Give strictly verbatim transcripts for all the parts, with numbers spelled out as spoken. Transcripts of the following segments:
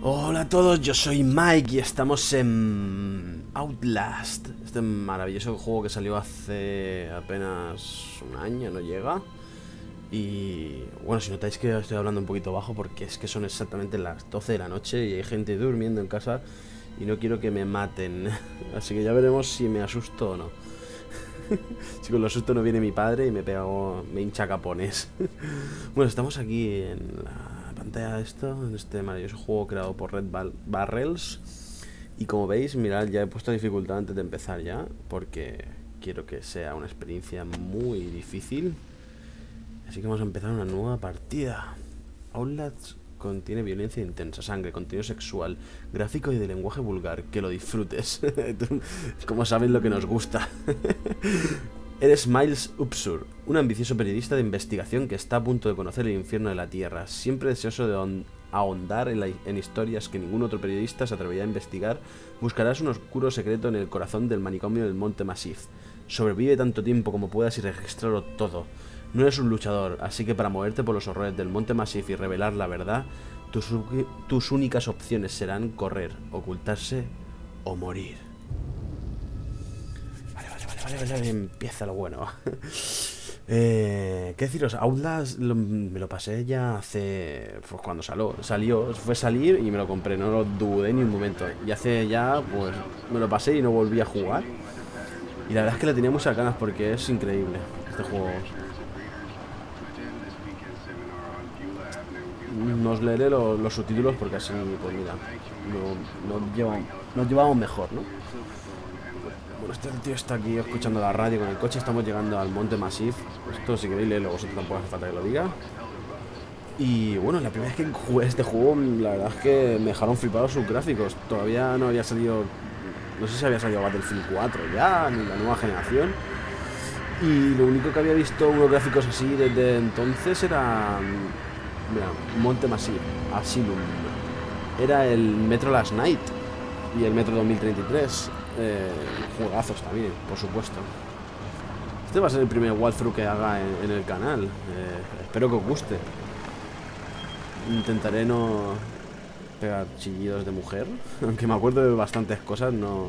Hola a todos, yo soy Mike y estamos en Outlast, este maravilloso juego que salió hace apenas un año, no llega. Y bueno, si notáis que estoy hablando un poquito bajo porque es que son exactamente las doce de la noche y hay gente durmiendo en casa y no quiero que me maten. Así que ya veremos si me asusto o no. Si con lo asusto no viene mi padre y me pega, me hincha capones. Bueno, estamos aquí en la pantalla de esto, en este maravilloso juego creado por Red Barrels. Y como veis, mirad, ya he puesto dificultad antes de empezar ya, porque quiero que sea una experiencia muy difícil. Así que vamos a empezar una nueva partida. Outlast contiene violencia intensa, sangre, contenido sexual, gráfico y de lenguaje vulgar. Que lo disfrutes. Como sabes lo que nos gusta. Eres Miles Upsur, un ambicioso periodista de investigación que está a punto de conocer el infierno de la Tierra. Siempre deseoso de ahondar en, la, en historias que ningún otro periodista se atrevería a investigar, buscarás un oscuro secreto en el corazón del manicomio del Monte Massif. Sobrevive tanto tiempo como puedas y registrarlo todo. No eres un luchador, así que para moverte por los horrores del Monte Massif y revelar la verdad, tus, tus únicas opciones serán correr, ocultarse o morir. Vale, vale, vale, vale, vale, empieza lo bueno. eh, ¿Qué deciros? Outlast lo, me lo pasé ya hace... Pues cuando salió, salió, fue salir y me lo compré, no lo dudé ni un momento. Y hace ya, pues, me lo pasé y no volví a jugar. Y la verdad es que le tenía muchas ganas porque es increíble este juego. Nos leeré lo, los subtítulos porque así, pues mira, nos no llevamos, no llevamos mejor, ¿no? Bueno, este tío está aquí escuchando la radio con el coche. Estamos llegando al Monte Massif. Esto si queréis leerlo vosotros tampoco hace falta que lo diga. Y bueno, la primera vez que jugué este juego, la verdad es que me dejaron flipados sus gráficos. Todavía no había salido, no sé si había salido Battlefield cuatro ya, ni la nueva generación. Y lo único que había visto unos gráficos así desde entonces era... Mira, Monte Massif, Asylum. Era el Metro Last Night y el Metro dos mil treinta y tres. Eh, juegazos también, por supuesto. Este va a ser el primer walkthrough que haga en, en el canal. Eh, espero que os guste. Intentaré no pegar chillidos de mujer, aunque me acuerdo de bastantes cosas. No.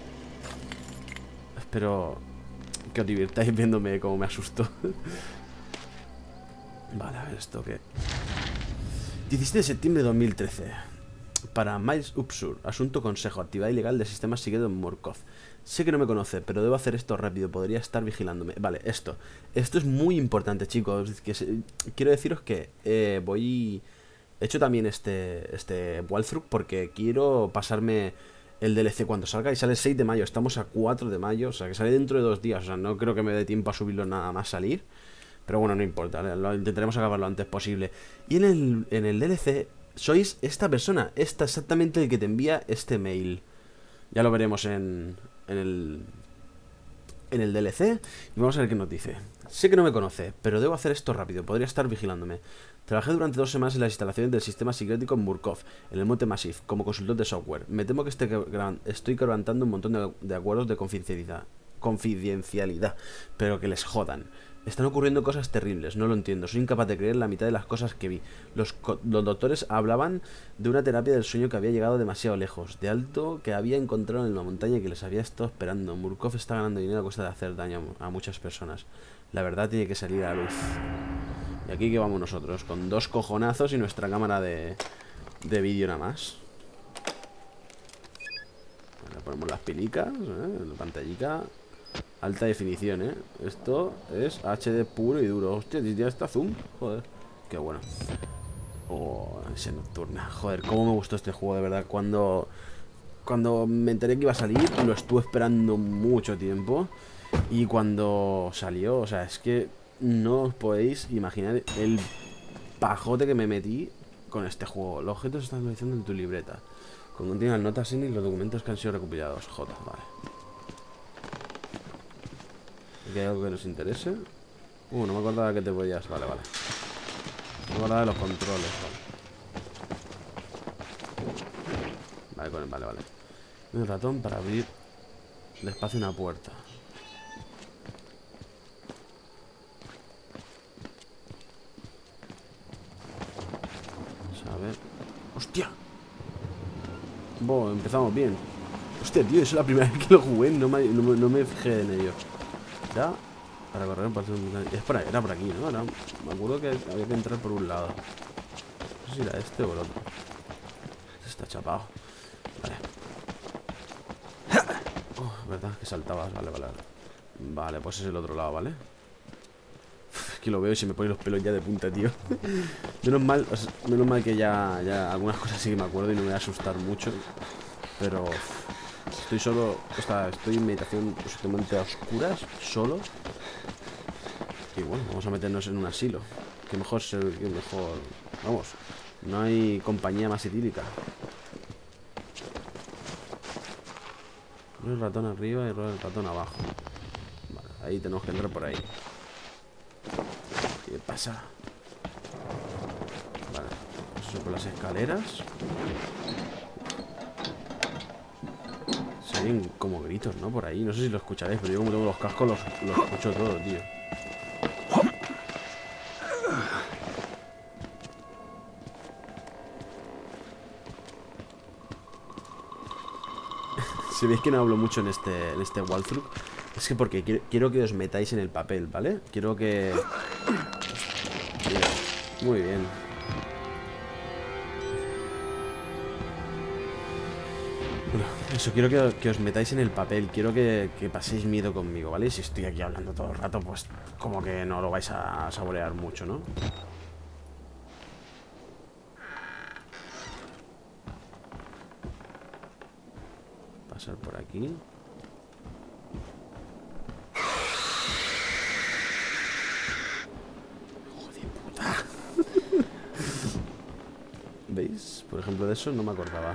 Espero que os divirtáis viéndome como me asusto. Vale, a ver esto que... diecisiete de septiembre de dos mil trece. Para Miles Upsur, asunto consejo, actividad ilegal de sistemas secretos en Murkoff. Sé que no me conoce, pero debo hacer esto rápido, podría estar vigilándome. Vale, esto. Esto es muy importante, chicos. Que se... Quiero deciros que eh, voy... He hecho también este, este walkthrough porque quiero pasarme el D L C cuando salga y sale el seis de mayo. Estamos a cuatro de mayo, o sea que sale dentro de dos días. O sea, no creo que me dé tiempo a subirlo nada más salir. Pero bueno, no importa, lo intentaremos acabar lo antes posible. Y en el, en el D L C sois esta persona, esta exactamente el que te envía este mail. Ya lo veremos en, en el en el D L C. Y vamos a ver qué nos dice. Sé que no me conoce, pero debo hacer esto rápido, podría estar vigilándome. Trabajé durante dos semanas en las instalaciones del sistema secrético en Murkoff, en el Monte Massif, como consultor de software. Me temo que este, estoy quebrantando un montón de, de acuerdos de confidencialidad, confidencialidad, pero que les jodan. Están ocurriendo cosas terribles, no lo entiendo. Soy incapaz de creer la mitad de las cosas que vi. Los, los doctores hablaban de una terapia del sueño que había llegado demasiado lejos, de algo que había encontrado en la montaña y que les había estado esperando. Murkoff está ganando dinero a costa de hacer daño a muchas personas. La verdad tiene que salir a la luz. Y aquí que vamos nosotros, con dos cojonazos y nuestra cámara de, de vídeo nada más. Ahora ponemos las pilicas, ¿eh? La pantallica. Alta definición, ¿eh? Esto es H D puro y duro. Hostia, ya está zoom. Joder, qué bueno. Oh, ese nocturna. Joder, cómo me gustó este juego, de verdad. Cuando, cuando me enteré que iba a salir, lo estuve esperando mucho tiempo. Y cuando salió, o sea, es que no os podéis imaginar el pajote que me metí con este juego. Los objetos están analizando en tu libreta. Contiene las notas y los documentos que han sido recopilados. J, vale. ¿Hay algo que nos interese? Uh, no me acordaba que te podías... Vale, vale. No me acordaba de los controles, vale. Vale, con el... vale, vale. Un ratón para abrir despacio una puerta. Vamos a ver... ¡Hostia! Bueno, empezamos bien. Hostia, tío, eso es la primera vez que lo jugué. No me, no, me- no me fijé en ello. Ya, para correr un paseo. Es por ahí, era por aquí, ¿no? Ahora, me acuerdo que había que entrar por un lado. No sé si era este o el otro. Este está chapado. Vale. Oh, verdad, que saltabas. Vale, vale, vale. Vale, pues es el otro lado, ¿vale? Es que lo veo y se me ponen los pelos ya de punta, tío. Menos mal, o sea, menos mal que ya, ya algunas cosas sí que me acuerdo y no me voy a asustar mucho. Pero estoy solo, o sea, estoy en meditación absolutamente a oscuras, solo. Y bueno, vamos a meternos en un asilo. Que mejor ser, que mejor. Vamos, no hay compañía más idílica. El ratón arriba y el ratón abajo. Vale, ahí tenemos que entrar por ahí. ¿Qué pasa? Vale, eso por las escaleras. Se oyen como gritos, ¿no? Por ahí, no sé si lo escucharéis, pero yo como tengo los cascos los, los escucho todo, tío. Si veis que no hablo mucho en este, en este walkthrough, es que porque quiero, quiero que os metáis en el papel, ¿vale? Quiero que... Bien, muy bien. Bueno, eso, quiero que, que os metáis en el papel. Quiero que, que paséis miedo conmigo, ¿vale? Si estoy aquí hablando todo el rato, pues como que no lo vais a saborear mucho, ¿no? Pasar por aquí. Joder, puta. ¿Veis? Por ejemplo, de eso no me acordaba.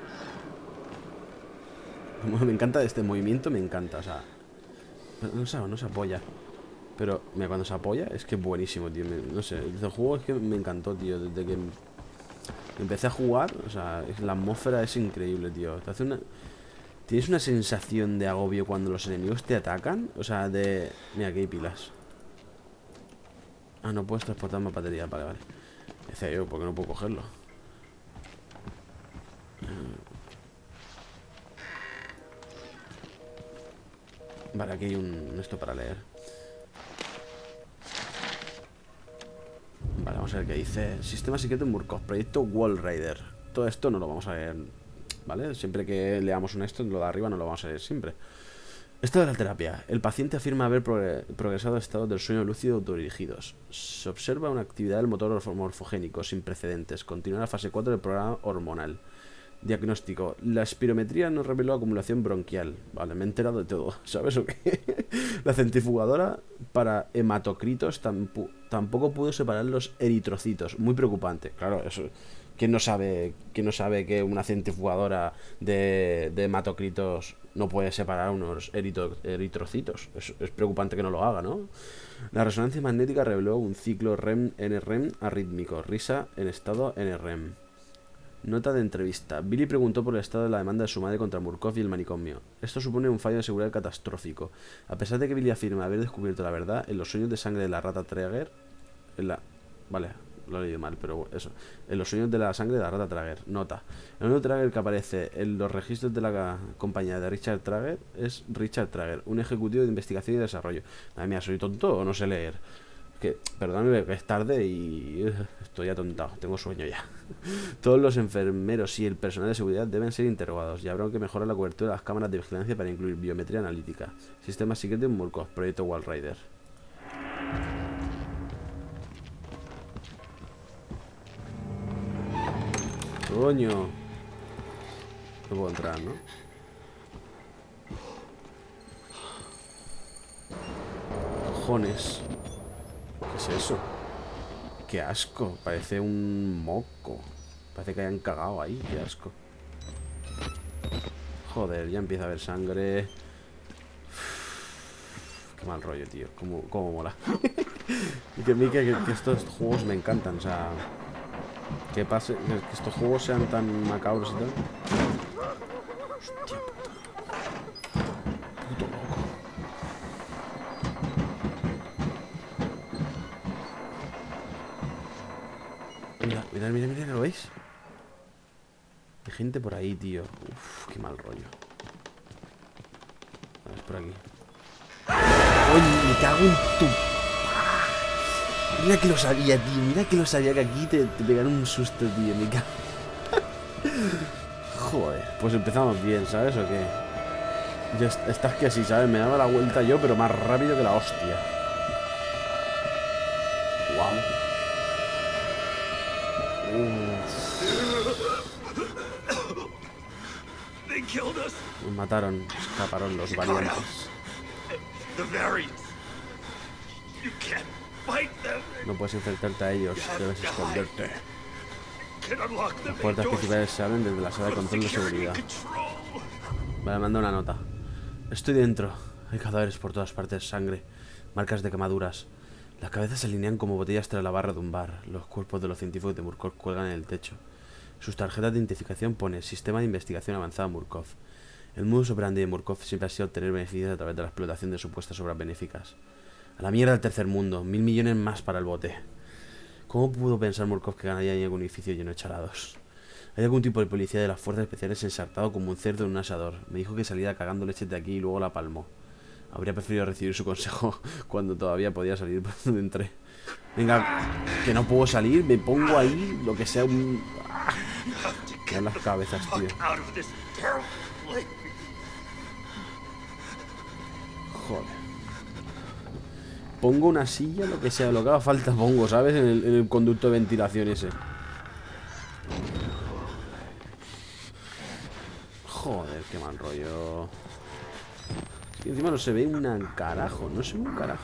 Me encanta este movimiento, me encanta, o sea... No se, no se apoya. Pero, mira, cuando se apoya es que es buenísimo, tío. Me- no sé, el juego es que me encantó, tío. Desde que empecé a jugar, o sea, es- la atmósfera es increíble, tío. Te hace una... Tienes una sensación de agobio cuando los enemigos te atacan. O sea, de... Mira, aquí hay pilas. Ah, no puedes transportar más batería. Vale, vale. Decía yo, ¿por qué no puedo cogerlo? Vale, aquí hay un esto para leer. Vale, vamos a ver qué dice. Sistema secreto en Murkoff, proyecto Wall Rider. Todo esto no lo vamos a ver, ¿vale? Siempre que leamos un esto, lo de arriba no lo vamos a leer siempre. Estado de la terapia. El paciente afirma haber progre- progresado a estados del sueño lúcido autodirigidos. Se observa una actividad del motor orfo- morfogénico sin precedentes. Continúa la fase cuatro del programa hormonal. Diagnóstico. La espirometría no reveló acumulación bronquial. Vale, me he enterado de todo. ¿Sabes o qué? La centrifugadora para hematocritos tampu- tampoco pudo separar los eritrocitos. Muy preocupante. Claro, eso. ¿Quién no sabe, quién no sabe que una centrifugadora de, de hematocritos no puede separar unos erito- eritrocitos? Es, es preocupante que no lo haga, ¿no? La resonancia magnética reveló un ciclo R E M N R E M arrítmico. Risa en estado N R E M. Nota de entrevista. Billy preguntó por el estado de la demanda de su madre contra Murkoff y el manicomio. Esto supone un fallo de seguridad catastrófico. A pesar de que Billy afirma haber descubierto la verdad, en los sueños de sangre de la rata Traeger... En la... Vale, lo he leído mal, pero eso. En los sueños de la sangre de la rata Traeger. Nota. El único Traeger que aparece en los registros de la compañía de Richard Traeger es Richard Traeger, un ejecutivo de investigación y desarrollo. Madre mía, ¿soy tonto o no sé leer? Que, perdóname que es tarde y uh, estoy atontado, tengo sueño ya. Todos los enfermeros y el personal de seguridad deben ser interrogados y habrá que mejorar la cobertura de las cámaras de vigilancia para incluir biometría analítica. Sistema secreto en Murkoff, proyecto Wall Rider. Coño. No puedo entrar, ¿no? Cojones. ¿Qué es eso? Qué asco. Parece un moco. Parece que hayan cagado ahí. Qué asco. Joder, ya empieza a haber sangre. Qué mal rollo, tío. Cómo, cómo mola. Y que, que, que, que estos juegos me encantan. O sea, que pase, que estos juegos sean tan macabros y tal. Hostia puta. Puto loco. Mira, mira, mira, mira, ¿lo veis? Hay gente por ahí, tío. Uf, qué mal rollo. A ver, es por aquí. ¡Oye, me cago en tu... Mira que lo sabía, tío. Mira que lo sabía que aquí te, te pegaron un susto, tío. Me cago. Joder, pues empezamos bien, ¿sabes o qué? Ya estás que así, ¿sabes? Me daba la vuelta yo, pero más rápido que la hostia. Wow. Nos mataron, escaparon los valientes. No puedes enfrentarte a ellos, debes esconderte. Las puertas principales se abren desde la sala de control de seguridad. Vale, manda una nota. Estoy dentro. Hay cadáveres por todas partes, sangre, marcas de quemaduras. Las cabezas se alinean como botellas tras la barra de un bar. Los cuerpos de los científicos de Murkoff cuelgan en el techo. Sus tarjetas de identificación pone Sistema de Investigación Avanzada Murkoff. El modus operandi de Murkoff siempre ha sido obtener beneficios a través de la explotación de supuestas obras benéficas. A la mierda del tercer mundo. Mil millones más para el bote. ¿Cómo pudo pensar Murkoff que ganaría en algún edificio lleno de chalados? Hay algún tipo de policía de las fuerzas especiales ensartado como un cerdo en un asador. Me dijo que saliera cagando leche de aquí y luego la palmó. Habría preferido recibir su consejo cuando todavía podía salir por donde entré. Venga, que no puedo salir, me pongo ahí, lo que sea un... Mira las cabezas, tío. Joder. Pongo una silla, lo que sea, lo que haga falta pongo, ¿sabes? En el, en el conducto de ventilación ese. Joder, qué mal rollo. Es que encima no se ve un carajo, no se ve un carajo.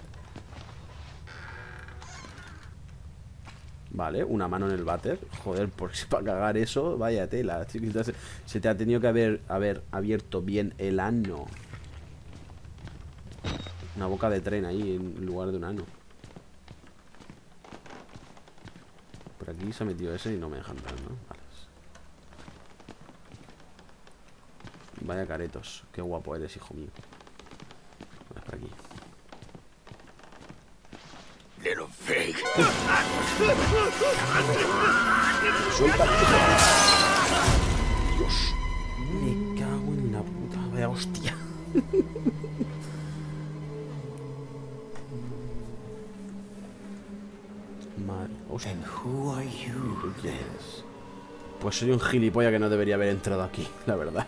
Vale, una mano en el váter. Joder, porque si para cagar eso, vaya tela. Se te ha tenido que haber, haber abierto bien el ano. Una boca de tren ahí en lugar de un ano. Por aquí se ha metido ese y no me dejan entrar, ¿no? Vale. Vaya caretos. Qué guapo eres, hijo mío. Vale, por aquí. Little pig. Suelta. Dios. Me cago en la puta. Vaya hostia. Madre. Hostia. And who are you? ¿Tú quién eres? Pues soy un gilipollas que no debería haber entrado aquí, la verdad.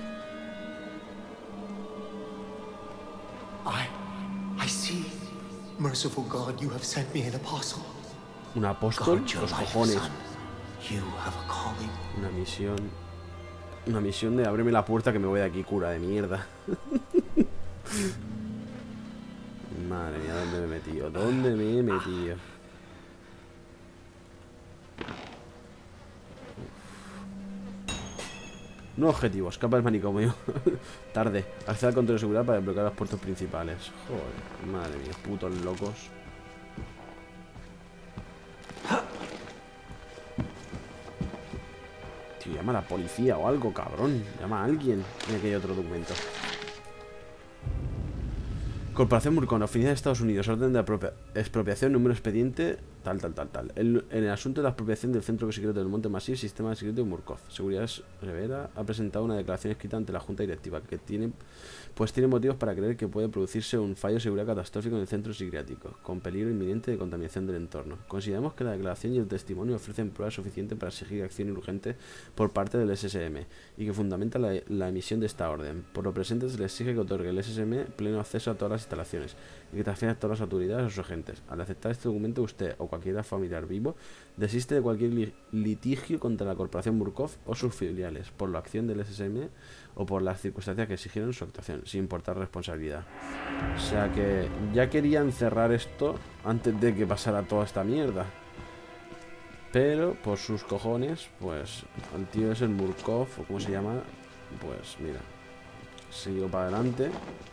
I, I see. Merciful God, you have sent me an apostle. Un apóstol, Guard your los life, cojones. son. You have a calling. Una misión. Una misión de ábreme la puerta que me voy de aquí, cura de mierda. Madre mía, ¿dónde me he metido? ¿Dónde me he metido? No objetivo, escapa del manicomio. Tarde. Acceda al control de seguridad para desbloquear los puertos principales. Joder, madre mía, putos locos. Tío, llama a la policía o algo, cabrón. Llama a alguien. Mira que hay otro documento. Corporación Murkoff, Oficina de Estados Unidos, orden de apropia expropiación, número expediente, tal, tal, tal, tal. El, en el asunto de la expropiación del centro secreto del Monte Massive, sistema secreto de Murkoff. Seguridad Rivera ha presentado una declaración escrita ante la Junta Directiva que tiene, pues tiene motivos para creer que puede producirse un fallo de seguridad catastrófico en el centro psiquiátrico, con peligro inminente de contaminación del entorno. Consideramos que la declaración y el testimonio ofrecen pruebas suficientes para exigir acción urgente por parte del S S M y que fundamenta la, la emisión de esta orden. Por lo presente se le exige que otorgue el S S M pleno acceso a todas las instalaciones y que transfiera a todas las autoridades a sus agentes. Al aceptar este documento, usted o cualquier familiar vivo desiste de cualquier li litigio contra la Corporación Murkoff o sus filiales por la acción del S S M o por las circunstancias que exigieron su actuación, sin importar responsabilidad. O sea que ya querían cerrar esto antes de que pasara toda esta mierda. Pero por sus cojones, pues el tío es el Murkoff, o como se llama, pues mira, siguió para adelante.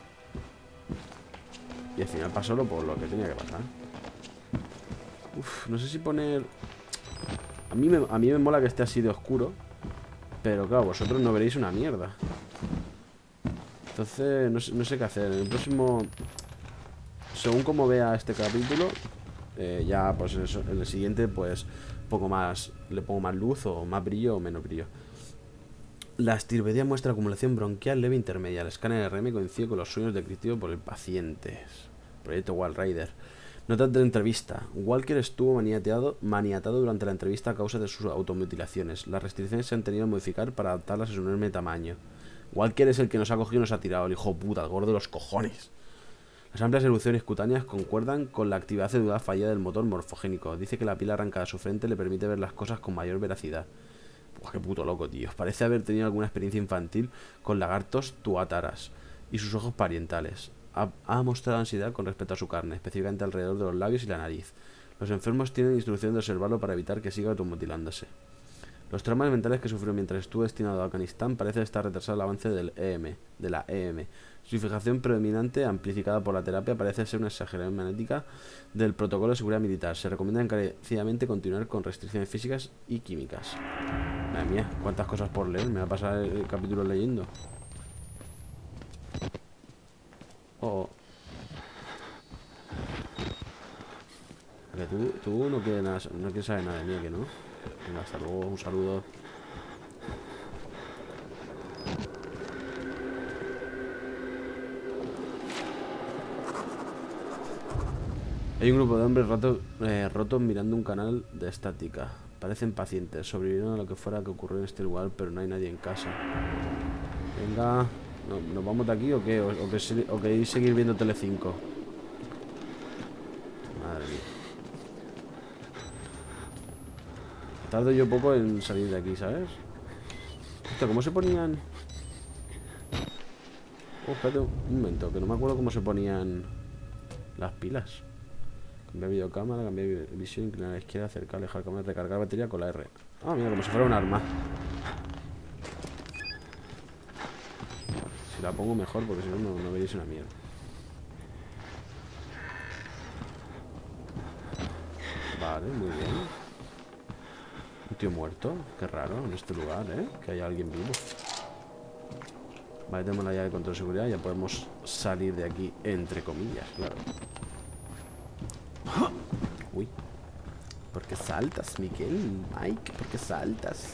Y al final pasó lo por lo que tenía que pasar. Uf, no sé si poner... A mí, me, a mí me mola que esté así de oscuro. Pero claro, vosotros no veréis una mierda. Entonces, no sé, no sé qué hacer. En el próximo... Según como vea este capítulo, eh, ya pues eso, en el siguiente pues poco más... Le pongo más luz o más brillo o menos brillo. La astirbedia muestra acumulación bronquial leve intermedia. El escáner R M coincide con los sueños descritos por el paciente. Proyecto Wall Rider. Notas de la entrevista. Walker estuvo maniatado, maniatado durante la entrevista a causa de sus automutilaciones. Las restricciones se han tenido que modificar para adaptarlas a su enorme tamaño. Walker es el que nos ha cogido y nos ha tirado. El hijo puta, el gordo de los cojones. Las amplias erupciones cutáneas concuerdan con la actividad celular fallida del motor morfogénico. Dice que la piel arrancada a su frente le permite ver las cosas con mayor veracidad. Buah, qué puto loco, tío. Parece haber tenido alguna experiencia infantil con lagartos tuátaras y sus ojos parientales. Ha, ha mostrado ansiedad con respecto a su carne, específicamente alrededor de los labios y la nariz. Los enfermos tienen instrucción de observarlo para evitar que siga automutilándose. Los traumas mentales que sufrió mientras estuvo destinado a Afganistán parece estar retrasado el avance del E M, de la E M. Su fijación predominante, amplificada por la terapia, parece ser una exageración magnética del protocolo de seguridad militar. Se recomienda encarecidamente continuar con restricciones físicas y químicas. Madre mía, cuántas cosas por leer. Me va a pasar el capítulo leyendo. Oh. Que tú, tú no quieres nada, no quieres saber nada de mí, que no. Venga, hasta luego, un saludo. Hay un grupo de hombres rato, eh, rotos mirando un canal de estática. Parecen pacientes, sobrevivieron a lo que fuera que ocurrió en este lugar, pero no hay nadie en casa. Venga, ¿no, ¿nos vamos de aquí o qué? ¿O, o, que, o queréis seguir viendo Telecinco? Madre mía. Tardo yo poco en salir de aquí, ¿sabes? Hostia, ¿cómo se ponían? Oh, espérate un momento, que no me acuerdo cómo se ponían las pilas. Cambiar videocámara, cambiar visión, inclinar a la izquierda, acercar, alejar cámara, recargar batería con la R. Ah, mira, como si fuera un arma. Si la pongo mejor, porque si no, no, no veréis una mierda. Vale, muy bien. Un tío muerto, qué raro en este lugar, ¿eh? Que haya alguien vivo. Vale, tenemos la llave de control de seguridad. Ya podemos salir de aquí, entre comillas, claro. Uy. ¿Por qué saltas, Miguel? Mike, ¿por qué saltas?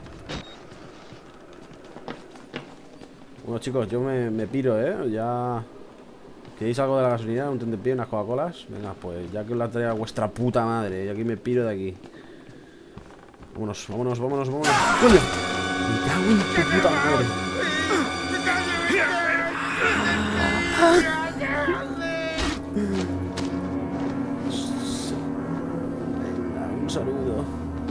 Bueno, chicos, yo me, me piro, ¿eh? Ya... ¿Queréis algo de la gasolina? ¿Un tentempié? ¿Unas Coca-Colas? Venga, pues ya que os la traiga vuestra puta madre. Y aquí me piro de aquí. Vámonos, vámonos, vámonos, vámonos. ¡Coño! Me cago en tu puta madre. Venga, un saludo.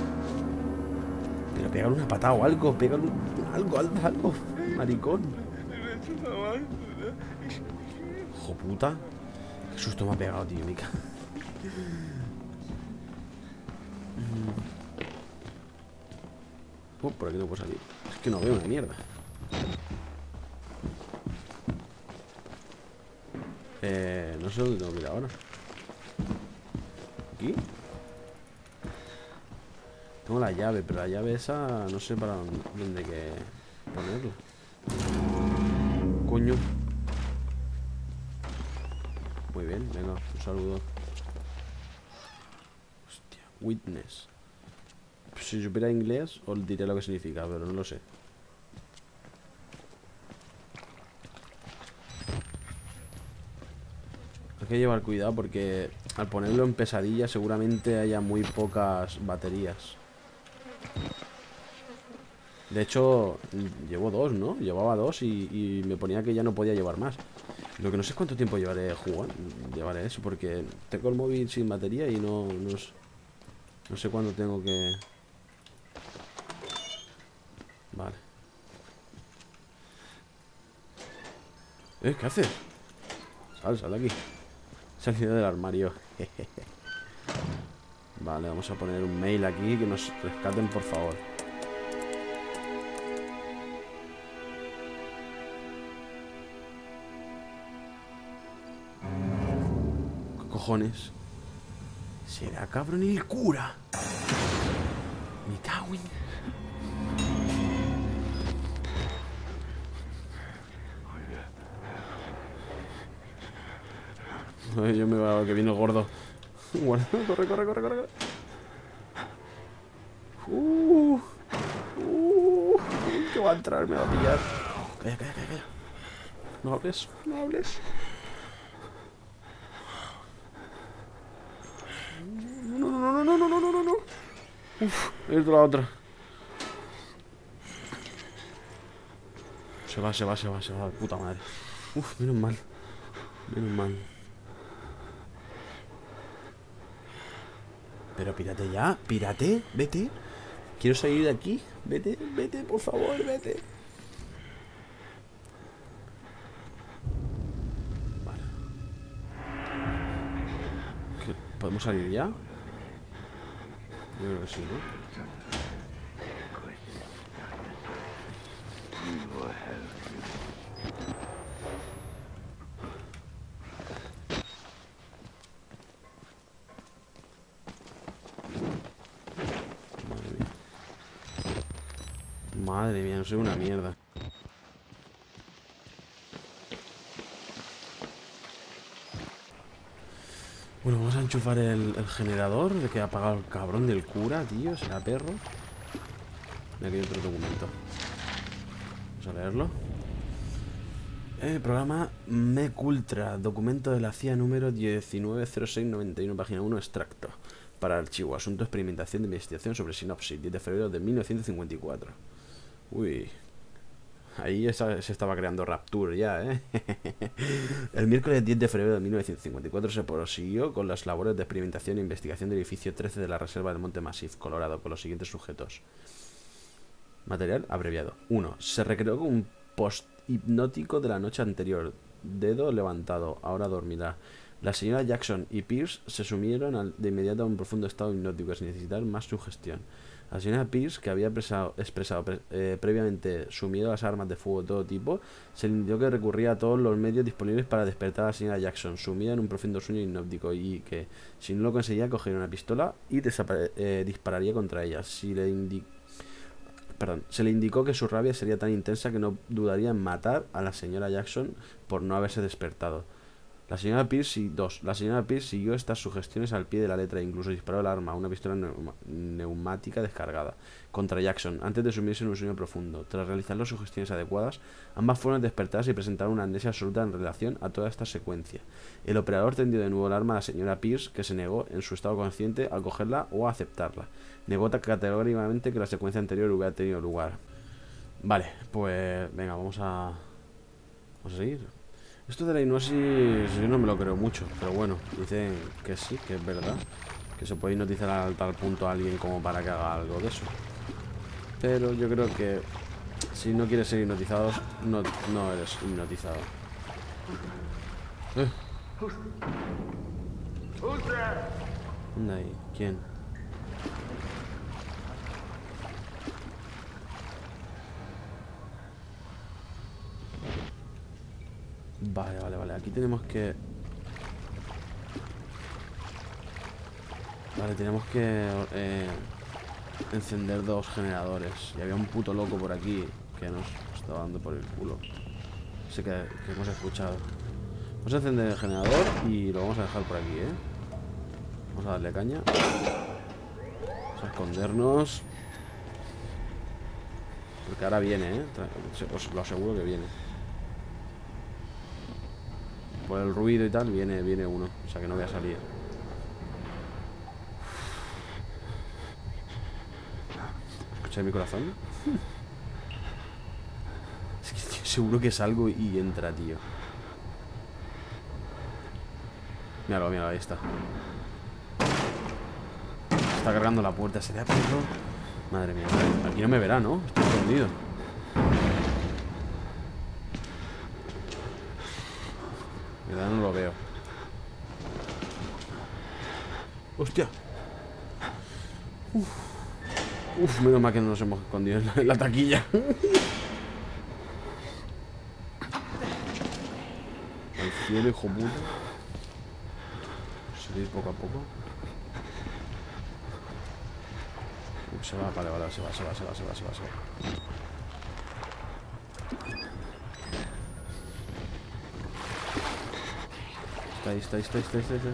Pero pégale una patada o algo, pégale algo, algo, algo. Maricón. Hijo puta. Qué susto me ha pegado, tío, Mica. Oh, por aquí no puedo salir. Es que no veo una mierda. Eh, no sé dónde tengo que ir ahora. ¿Aquí? Tengo la llave, pero la llave esa no sé para dónde, dónde que ponerla. Coño. Muy bien, venga, un saludo. Hostia, witness. Si supiera inglés, os diré lo que significa, pero no lo sé. Hay que llevar cuidado porque al ponerlo en pesadilla seguramente haya muy pocas baterías. De hecho, llevo dos, ¿no? Llevaba dos y, y me ponía que ya no podía llevar más. Lo que no sé es cuánto tiempo llevaré jugando. Llevaré eso porque tengo el móvil sin batería y no, no, no sé cuándo tengo que... Vale. ¿Eh? ¿Qué haces? Sal, sal de aquí. He salido del armario. Vale, vamos a poner un mail aquí. Que nos rescaten, por favor. ¿Qué cojones? ¿Será cabrón el cura? Me cago en... Ay, yo me voy a que viene el gordo. Bueno, corre, corre, corre, corre. Uh, uh, qué que va a entrar, me va a pillar. Calla, calla, calla, calla. No hables, no hables. No, no, no, no, no, no, no, no, no. Uf, he ido la otra. Se va, se va, se va, se va, puta madre. Uf, menos mal. Menos mal. Pero pírate ya, pírate, vete. Quiero salir de aquí. Vete, vete, por favor, vete. Vale. ¿Qué? ¿Podemos salir ya? Yo creo que sí, ¿no? Madre mía, no soy una mierda. Bueno, vamos a enchufar el, el generador. De que ha apagado el cabrón del cura, tío. Será perro. Aquí hay otro documento. Vamos a leerlo. Eh, programa MEC-Ultra. Documento de la C I A número diecinueve cero seis noventa y uno, página uno, extracto. Para archivo. Asunto experimentación de investigación sobre sinopsis. diez de febrero de mil novecientos cincuenta y cuatro. Uy, ahí esa, se estaba creando Rapture ya, ¿eh? El miércoles diez de febrero de mil novecientos cincuenta y cuatro se prosiguió con las labores de experimentación e investigación del edificio trece de la reserva del Monte Massif, Colorado, con los siguientes sujetos. Material abreviado. uno. Se recreó con un post hipnótico de la noche anterior. Dedo levantado, ahora dormirá. La señora Jackson y Pierce se sumieron al, de inmediato a un profundo estado hipnótico sin necesitar más sugestión. La señora Pierce, que había expresado, expresado pre, eh, previamente su miedo a las armas de fuego de todo tipo, se le indicó que recurría a todos los medios disponibles para despertar a la señora Jackson, sumida en un profundo sueño hipnótico, y que, si no lo conseguía, cogería una pistola y eh, dispararía contra ella. Si le indi Perdón, se le indicó que su rabia sería tan intensa que no dudaría en matar a la señora Jackson por no haberse despertado. La señora Pierce, y dos. La señora Pierce siguió estas sugestiones al pie de la letra e incluso disparó el arma, una pistola neuma neumática descargada, contra Jackson, antes de sumirse en un sueño profundo. Tras realizar las sugestiones adecuadas, ambas fueron despertadas y presentaron una amnesia absoluta en relación a toda esta secuencia. El operador tendió de nuevo el arma a la señora Pierce, que se negó, en su estado consciente, a cogerla o a aceptarla. Negó categóricamente que la secuencia anterior hubiera tenido lugar. Vale, pues venga, vamos a... Vamos a seguir. Esto de la hipnosis yo no me lo creo mucho, pero bueno, dicen que sí, que es verdad. Que se puede hipnotizar a tal punto a alguien como para que haga algo de eso. Pero yo creo que si no quieres ser hipnotizado, no, no eres hipnotizado. Eh. ¿Dónde hay? ¿Quién? Vale, vale, vale. Aquí tenemos que... Vale, tenemos que eh, encender dos generadores. Y había un puto loco por aquí que nos estaba dando por el culo. Sé que, que hemos escuchado. Vamos a encender el generador y lo vamos a dejar por aquí, ¿eh? Vamos a darle caña. Vamos a escondernos. Porque ahora viene, ¿eh? Os lo aseguro que viene. Por el ruido y tal, viene, viene uno. O sea que no voy a salir. ¿Escucháis mi corazón? Es que estoy seguro que salgo y entra, tío. Míralo, míralo, ahí está. Está cargando la puerta. ¿Sería perro? Madre mía. Aquí no me verá, ¿no? Estoy escondido. De verdad no lo veo. ¡Hostia! Uf. Uf, menos mal que no nos hemos escondido en la, en la taquilla. Al cielo, hijo puta. Seguir poco a poco. Uf, se va, vale, vale, se va, se va, se va, se va, se va, se va. Está ahí, está ahí, está ahí, está ahí, está ahí.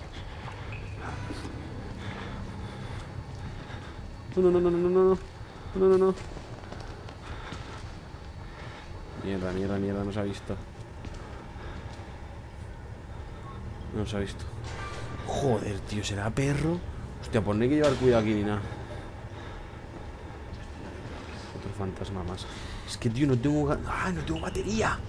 No, no, no, no, no, no, no. No, no, no. Mierda, mierda, mierda, no se ha visto. No se ha visto. Joder, tío, ¿será perro? Hostia, pues no hay que llevar cuidado aquí ni nada. Otro fantasma más. Es que, tío, no tengo... ¡Ah, no tengo batería!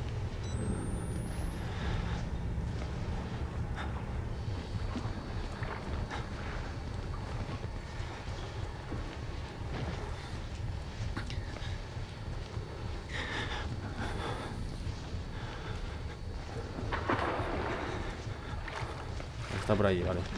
Está por ahí, vale.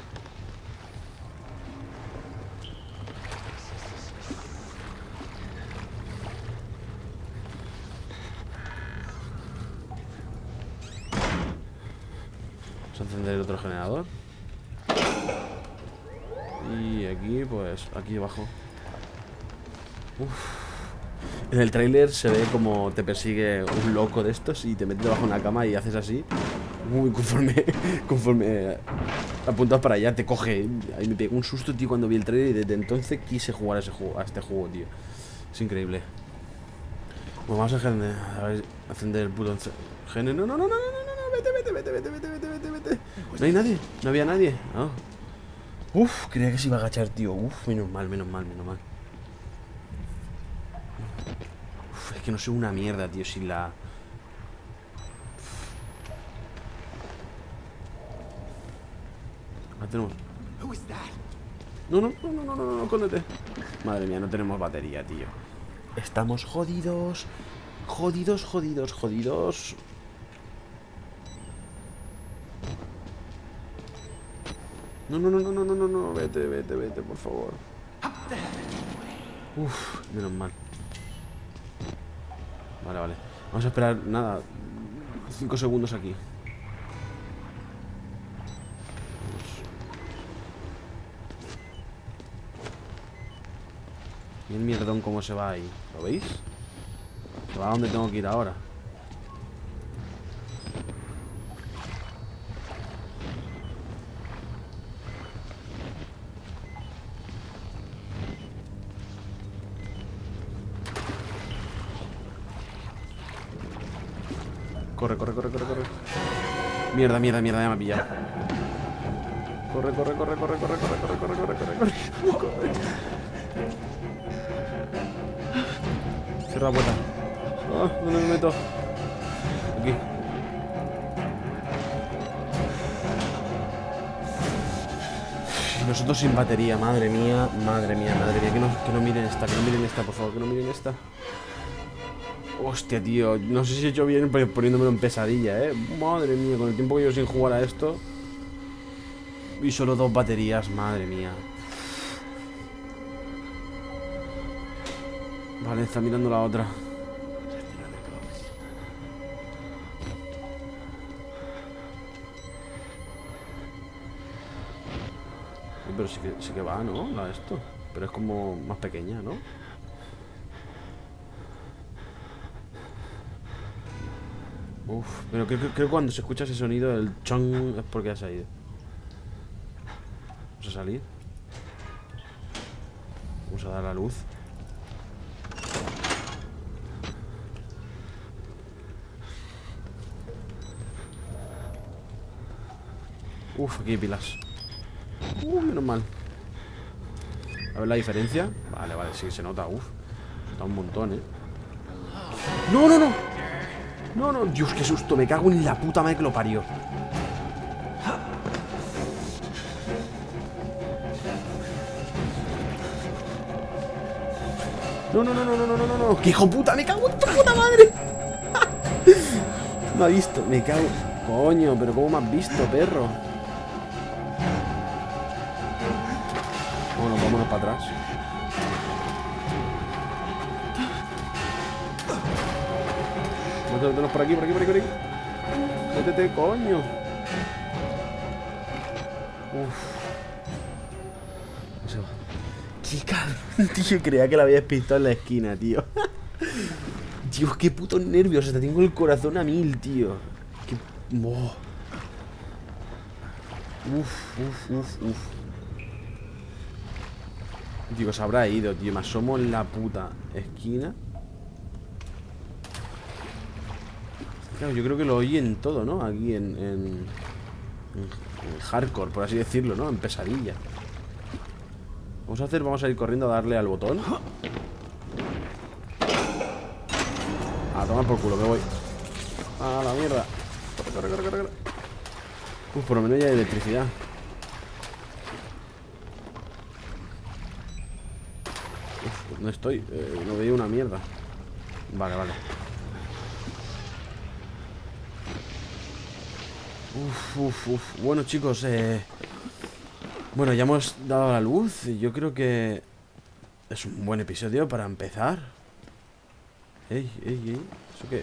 Vamos a encender el otro generador. Y aquí, pues, aquí abajo. Uf. En el tráiler se ve como te persigue un loco de estos y te metes debajo de una cama y haces así. Uy, conforme, conforme apuntas para allá, te coge. Ahí me pegó un susto, tío, cuando vi el trailer. Y desde entonces quise jugar a, ese juego, a este juego, tío. Es increíble. Bueno, vamos a encender, a ver, a encender el puto gener. No, no, no, no, no, no, no, vete, vete, vete, vete, vete, vete, vete, vete. No hay nadie, no había nadie. Oh. Uf, creía que se iba a agachar, tío. Uf, menos mal, menos mal, menos mal. Uf, es que no soy una mierda, tío, sin la... La tenemos. No, no, no, no, no, no, no, cóndete. Madre mía, no tenemos batería, tío. Estamos jodidos. Jodidos, jodidos, jodidos. No, no, no, no, no, no, no, no. Vete, vete, vete, por favor. Uf, menos mal. Vale, vale. Vamos a esperar, nada, cinco segundos aquí. Y el mierdón cómo se va ahí. ¿Lo veis? Se va a donde tengo que ir ahora. Corre, corre, corre, corre, corre. Mierda, mierda, mierda, ya me ha pillado. Corre, corre, corre, corre, corre, corre, corre, corre, corre, corre, corre, corre. Cierra la puerta. Oh, ¿dónde me meto? Aquí. Nosotros sin batería, madre mía, madre mía, madre mía. Que no, que no miren esta, que no miren esta, por favor, que no miren esta. Hostia, tío, no sé si he hecho bien poniéndomelo en pesadilla, eh. Madre mía, con el tiempo que yo sin jugar a esto. Y solo dos baterías, madre mía. Vale, está mirando la otra. Pero sí que, sí que va, ¿no? La de esto. Pero es como más pequeña, ¿no? Uf, pero creo, creo, creo que cuando se escucha ese sonido, el chong, es porque ha salido. Vamos a salir. Vamos a dar la luz. Uf, aquí hay pilas. Uh, menos mal. A ver la diferencia. Vale, vale, sí, se nota. Uf, está un montón, eh. No, no, no. No, no, Dios, qué susto. Me cago en la puta madre que lo parió. No, no, no, no, no, no, no, no. ¡Qué hijo puta! ¡Me cago en tu puta madre! Me ha visto, me cago. Coño, pero ¿cómo me has visto, perro? Bueno, vámonos para atrás. Métenos por aquí, por aquí, por aquí, por aquí. Métete, coño. Uf. Qué cabrón, tío. Creía que la había despistado en la esquina, tío. Dios, qué putos nervios. Hasta tengo el corazón a mil, tío. Qué... Oh. Uf, uf, uf, uf. Digo, se habrá ido, tío. Me asomo en la puta esquina. Claro, yo creo que lo oyen todo, ¿no? Aquí en, en, en hardcore, por así decirlo, ¿no? En pesadilla. Vamos a hacer, vamos a ir corriendo a darle al botón. A tomar por culo, me voy. A la mierda. Corre, corre, corre, corre, corre. Uf, por lo menos ya hay electricidad. Uf, no estoy, eh, no veo una mierda. Vale, vale. Uf, uf, uf. Bueno, chicos, eh... bueno, ya hemos dado la luz. Y yo creo que es un buen episodio para empezar. Ey, ey, ey. ¿Eso qué es?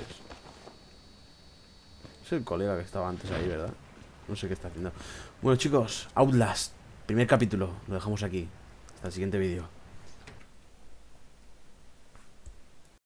Es el colega que estaba antes ahí, ¿verdad? No sé qué está haciendo. Bueno, chicos, Outlast, primer capítulo. Lo dejamos aquí. Hasta el siguiente vídeo.